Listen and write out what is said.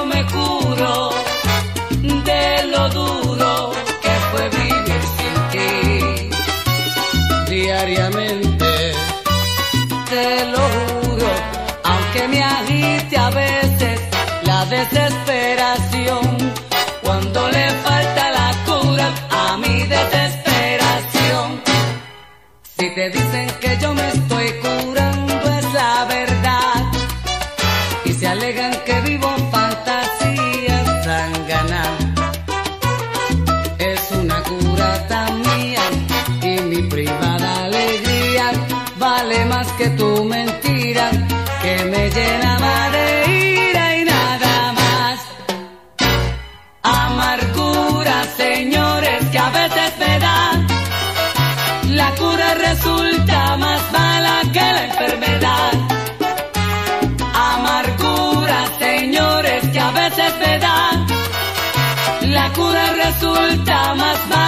me curo de lo duro que fue vivir sin ti. Diariamente, te lo juro, aunque me agite a veces la desesperación, cuando le falta la cura a mi desesperación. Si te dicen que yo me estoy curando es la verdad, y se alegan que vivo fantasías zángana. Es una cura tan mía y mi privada alegría vale más que tu mentira, que me llenaba de ira y nada más. Amargura, señores, que a veces me da, la cura resulta más mala que la enfermedad. Amargura, señores, que a veces me da, la cura resulta más mala